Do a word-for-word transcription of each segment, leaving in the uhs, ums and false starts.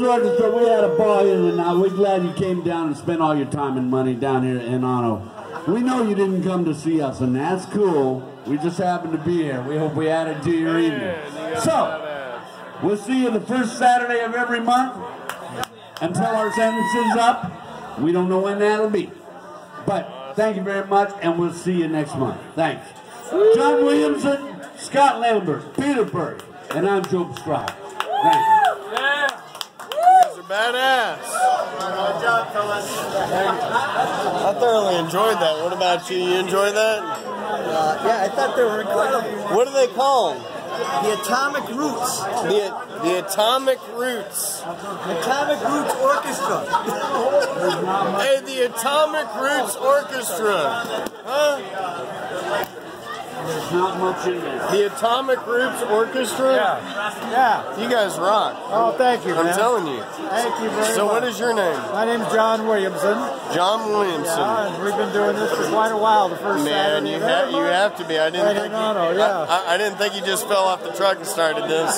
Orchestra, we had a ball here tonight. We're glad you came down and spent all your time and money down here in Hinano. We know you didn't come to see us, and that's cool. We just happened to be here. We hope we added to your evening. So, we'll see you the first Saturday of every month until our sentence is up. We don't know when that'll be. But thank you very much, and we'll see you next month. Thanks. John Williamson, Scott Lambert, Peter Burke, and I'm Joe Scribe. Thank you. Yeah. You guys are badass. Good job, fellas. I thoroughly enjoyed that. What about you? You enjoyed that? Uh, yeah, I thought they were incredible. What are they called? The Atomic Roots. The, the Atomic Roots. Atomic Roots Orchestra. Hey, the Atomic Roots Orchestra. Huh? There's not much in there. The Atomic Roots Orchestra? Yeah. Yeah. You guys rock. Oh, thank you, man. I'm telling you. Thank you very So much. what is your name? My name's John Williamson. John Williamson. Yeah, and we've been doing this for quite a while. The first Man, Saturday you, of ha every you month. have to be. I didn't Right think in you, Hinano, yeah. I, I, I didn't think you just fell off the truck and started this.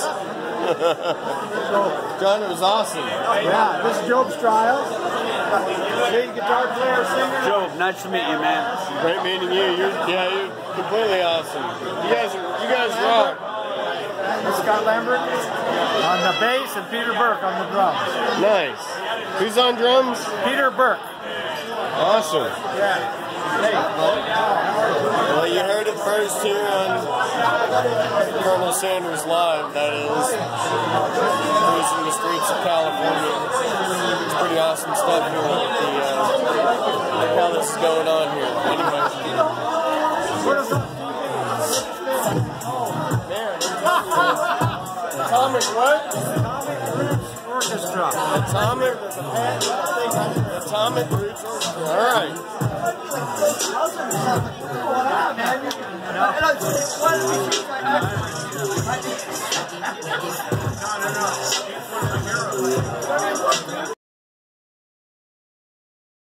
John, it was awesome. Yeah, this is Job Striles. Lead guitar player, singer. Joe, nice to meet you, man. Great meeting you. You're, yeah, you're completely awesome. You guys are, you guys rock. This is Scott Lambert on the bass and Peter Burke on the drums. Nice. Who's on drums? Peter Burke. Awesome. Yeah. Hey. Well, you heard it first here on Colonel Sanders Live, that is. Cruising the streets of California. It's pretty awesome stuff here with the, uh, how this is going on here. Anyway. Man, Atomic what? Atomic Roots Orchestra. Atomic, Atomic Roots Orchestra. All right. No, no, no.